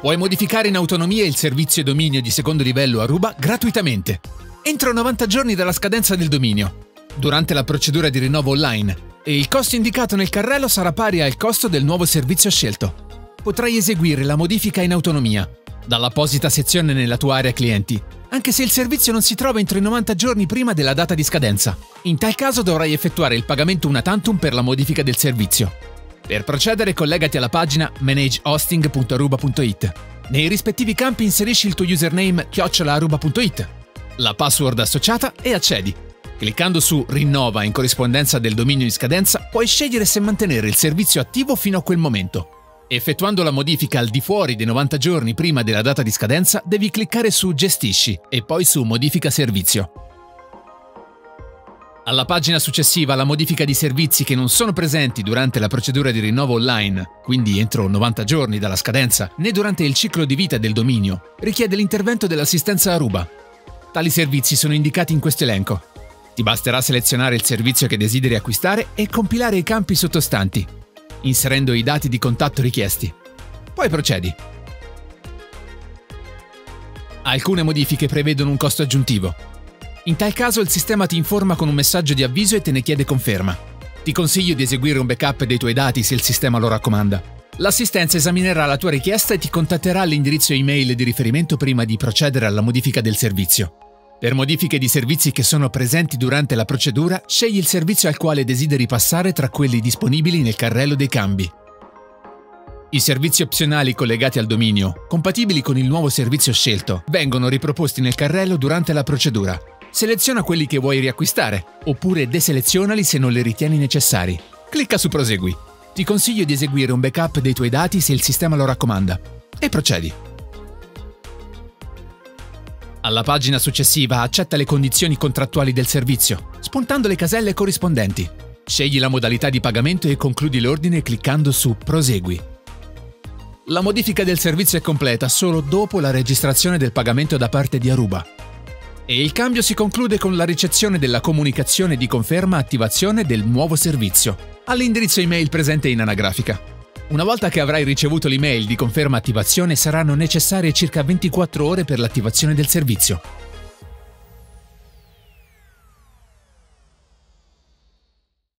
Puoi modificare in autonomia il servizio dominio di secondo livello Aruba gratuitamente, entro 90 giorni dalla scadenza del dominio, durante la procedura di rinnovo online, e il costo indicato nel carrello sarà pari al costo del nuovo servizio scelto. Potrai eseguire la modifica in autonomia, dall'apposita sezione nella tua area clienti, anche se il servizio non si trova entro i 90 giorni prima della data di scadenza. In tal caso dovrai effettuare il pagamento una tantum per la modifica del servizio. Per procedere collegati alla pagina managehosting.aruba.it. Nei rispettivi campi inserisci il tuo username @aruba.it, la password associata e accedi. Cliccando su Rinnova in corrispondenza del dominio in scadenza, puoi scegliere se mantenere il servizio attivo fino a quel momento. Effettuando la modifica al di fuori dei 90 giorni prima della data di scadenza, devi cliccare su Gestisci e poi su Modifica servizio. Alla pagina successiva, la modifica di servizi che non sono presenti durante la procedura di rinnovo online, quindi entro 90 giorni dalla scadenza, né durante il ciclo di vita del dominio, richiede l'intervento dell'assistenza Aruba. Tali servizi sono indicati in questo elenco. Ti basterà selezionare il servizio che desideri acquistare e compilare i campi sottostanti, inserendo i dati di contatto richiesti. Poi procedi. Alcune modifiche prevedono un costo aggiuntivo. In tal caso il sistema ti informa con un messaggio di avviso e te ne chiede conferma. Ti consiglio di eseguire un backup dei tuoi dati se il sistema lo raccomanda. L'assistenza esaminerà la tua richiesta e ti contatterà all'indirizzo email di riferimento prima di procedere alla modifica del servizio. Per modifiche di servizi che sono presenti durante la procedura, scegli il servizio al quale desideri passare tra quelli disponibili nel carrello dei cambi. I servizi opzionali collegati al dominio, compatibili con il nuovo servizio scelto, vengono riproposti nel carrello durante la procedura. Seleziona quelli che vuoi riacquistare, oppure deselezionali se non li ritieni necessari. Clicca su Prosegui. Ti consiglio di eseguire un backup dei tuoi dati se il sistema lo raccomanda. E procedi. Alla pagina successiva accetta le condizioni contrattuali del servizio, spuntando le caselle corrispondenti. Scegli la modalità di pagamento e concludi l'ordine cliccando su Prosegui. La modifica del servizio è completa solo dopo la registrazione del pagamento da parte di Aruba. E il cambio si conclude con la ricezione della comunicazione di conferma attivazione del nuovo servizio all'indirizzo email presente in anagrafica. Una volta che avrai ricevuto l'email di conferma attivazione, saranno necessarie circa 24 ore per l'attivazione del servizio.